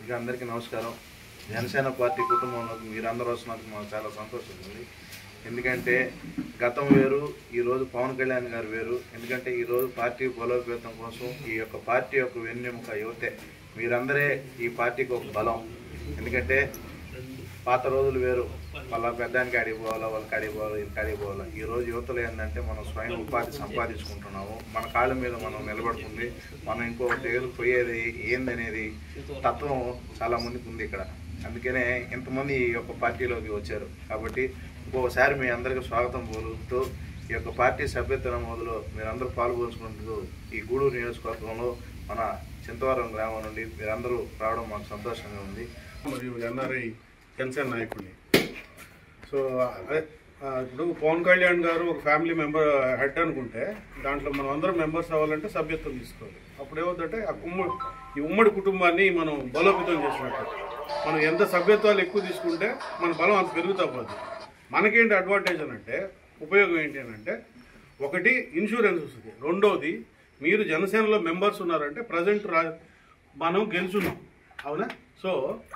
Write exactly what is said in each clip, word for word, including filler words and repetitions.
ముందుగా అందరికీ నమస్కారం. జనసేన పార్టీ కుటుంబంలోకి మీరందరూ వస్తున్నందుకు మాకు చాలా సంతోషంగా ఉంది. ఎందుకంటే గతం వేరు, ఈరోజు పవన్ కళ్యాణ్ గారు వేరు. ఎందుకంటే ఈరోజు పార్టీ బలోపేతం కోసం ఈ యొక్క పార్టీ యొక్క వెన్నెముక యువతే. మీరందరే ఈ పార్టీకి ఒక బలం. ఎందుకంటే పాత రోజులు వేరు, వాళ్ళ పెద్దానికి ఆడికి పోవాలా, వాళ్ళకి ఆడికి పోవాలా, వీళ్ళకి ఆడికి పోవాలా. ఈరోజు యువతలు ఏంటంటే మనం స్వయం ఉపాధి సంపాదించుకుంటున్నాము. మన కాళ్ళ మీద మనం నిలబడుతుంది. మనం ఇంకొకటి పోయేది ఏందనేది తత్వం చాలా మందికి ఉంది ఇక్కడ. అందుకనే ఇంతమంది ఈ యొక్క పార్టీలోకి వచ్చారు. కాబట్టి ఇంకొకసారి మీ అందరికీ స్వాగతం పలుకుతూ ఈ యొక్క పార్టీ సభ్యత్వ నమోదులో మీరందరూ పాల్గొంచుకుంటూ ఈ గూడూరు నియోజకవర్గంలో మన చింతవరం గ్రామం నుండి మీరందరూ రావడం మాకు సంతోషంగా ఉంది. మరియు ఎన్ఆర్ఐ జనసేన నాయకుడిని. సో అదే ఇప్పుడు పవన్ కళ్యాణ్ గారు ఒక ఫ్యామిలీ మెంబర్ హెడ్ అనుకుంటే దాంట్లో మనం అందరం మెంబర్స్ అవ్వాలంటే సభ్యత్వం తీసుకోవాలి. అప్పుడు ఏమవుతుందంటే ఆ ఉమ్మడి ఈ ఉమ్మడి కుటుంబాన్ని మనం బలోపేతం చేసినట్టు. మనం ఎంత సభ్యత్వాలు ఎక్కువ తీసుకుంటే మన బలం అంత పెరుగుతా పోతుంది. మనకేంటి అడ్వాంటేజ్ అని అంటే, ఉపయోగం ఏంటి అని అంటే, ఒకటి ఇన్సూరెన్స్ వస్తుంది. రెండోది మీరు జనసేనలో మెంబర్స్ ఉన్నారంటే ప్రజెంట్ రా మనం గెలుచున్నాం, అవునా? సో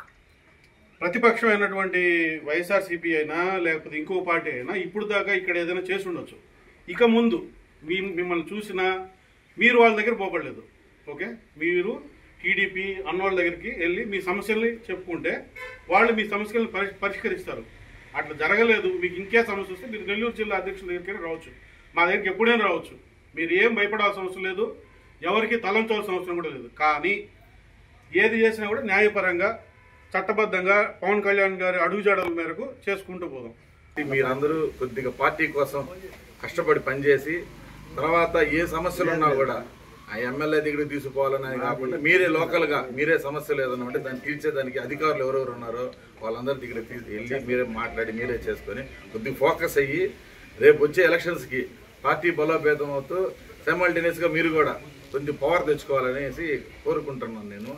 ప్రతిపక్షమైనటువంటి వైఎస్ఆర్సీపీ అయినా లేకపోతే ఇంకో పార్టీ అయినా ఇప్పుడు దాకా ఇక్కడ ఏదైనా చేసి ఉండొచ్చు. ఇక ముందు మీ మిమ్మల్ని చూసినా మీరు వాళ్ళ దగ్గర పోబడలేదు. ఓకే, మీరు టీడీపీ అన్నవాళ్ళ దగ్గరికి వెళ్ళి మీ సమస్యల్ని చెప్పుకుంటే వాళ్ళు మీ సమస్యలను పరి పరిష్కరిస్తారు. అట్లా జరగలేదు. మీకు ఇంకే సమస్య వస్తే మీరు నెల్లూరు జిల్లా అధ్యక్షుల దగ్గరికి రావచ్చు, మా దగ్గరికి ఎప్పుడైనా రావచ్చు. మీరు ఏం భయపడాల్సిన అవసరం లేదు, ఎవరికి తలంచవలసిన అవసరం కూడా లేదు. కానీ ఏది చేసినా కూడా న్యాయపరంగా చట్టబద్ధంగా పవన్ కళ్యాణ్ గారి అడుగుజాడల మేరకు చేసుకుంటూ పోదాం. మీరందరూ కొద్దిగా పార్టీ కోసం కష్టపడి పనిచేసి తర్వాత ఏ సమస్యలు ఉన్నా కూడా ఆ ఎమ్మెల్యే దగ్గరికి తీసుకోవాలని కాకుండా మీరే లోకల్గా మీరే సమస్యలు ఏదన్నా ఉంటే దాన్ని తీర్చేదానికి అధికారులు ఎవరెవరు ఉన్నారో వాళ్ళందరి దగ్గర తీసి వెళ్ళి మీరే మాట్లాడి మీరే చేసుకొని కొద్దిగా ఫోకస్ అయ్యి రేపు వచ్చే ఎలక్షన్స్కి పార్టీ బలోపేతం అవుతూ సైమల్టేనియస్గా మీరు కూడా కొంచెం పవర్ తెచ్చుకోవాలనేసి కోరుకుంటున్నాను నేను.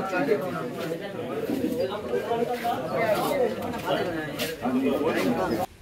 Thank you.